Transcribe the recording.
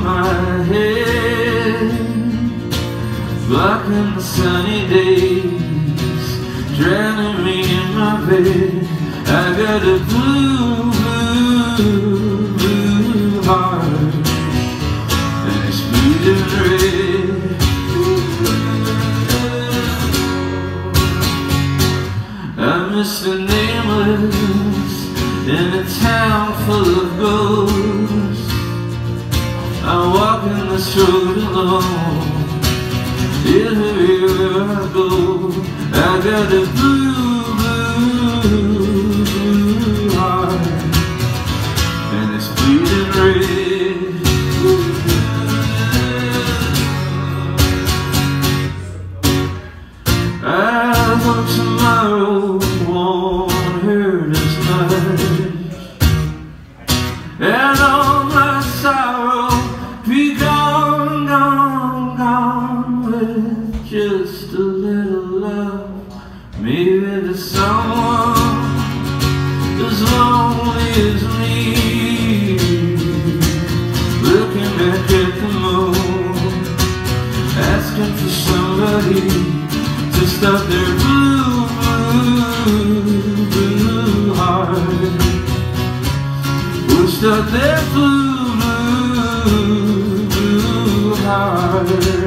my head, blocking the sunny days, drowning me in my bed. I got a blue, blue, blue heart, and it's bleeding red. I'm Mr. Nameless in a town full of ghosts. I'm walking this road alone, everywhere I go. I got a blue, blue, blue heart, and it's bleeding red. I hope tomorrow won't hurt as much, and all my sorrow be gone, gone, gone, with just a little love. Maybe there's someone as lonely as me, looking back at the moon, asking for somebody to stop their blue, blue, blue heart. Will stop their blue, blue, blue heart.